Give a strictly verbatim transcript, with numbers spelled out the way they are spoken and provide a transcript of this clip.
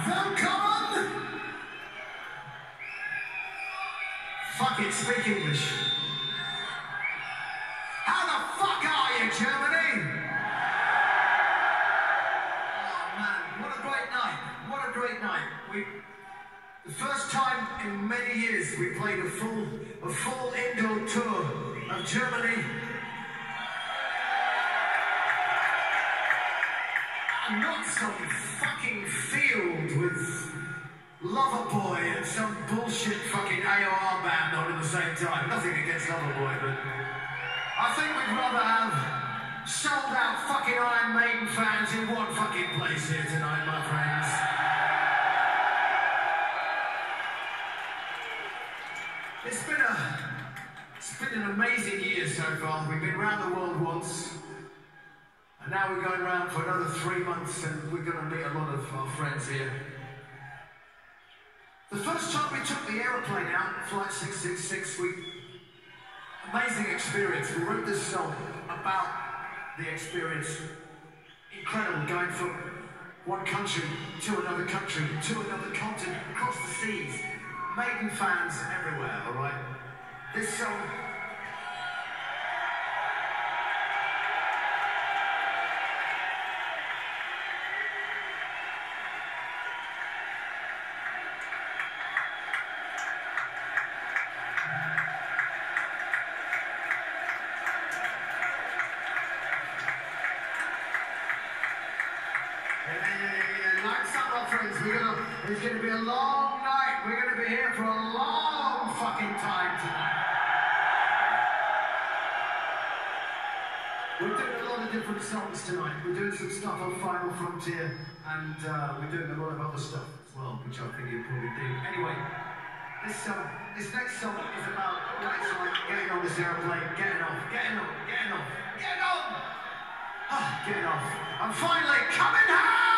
Willkommen! Fuck it, speak English. How the fuck are you, Germany? Oh man, what a great night. What a great night. We, the first time in many years we played a full, a full indoor tour of Germany. And not some fucking field with Loverboy and some bullshit fucking A O R band on at the same time. Nothing against Loverboy, but I think we'd rather have sold out fucking Iron Maiden fans in one fucking place here tonight, my friends. It's been a, it's been an amazing year so far. We've been around the world once. And now we're going around for another three months and we're going to meet a lot of our friends here. The first time we took the aeroplane out, Flight six six six, we... Amazing experience. We wrote this song about the experience. Incredible, going from one country to another country, to another continent, across the seas. Maiden fans everywhere, all right? This song... We're gonna, it's going to be a long night. We're going to be here for a long fucking time tonight. We're doing a lot of different songs tonight. We're doing some stuff on Final Frontier, and uh, we're doing a lot of other stuff as well, which I think you probably do. Anyway, this song, this next song is about what it's like getting on this airplane, getting off, getting on, getting off, getting on, ah, getting off, and finally coming home.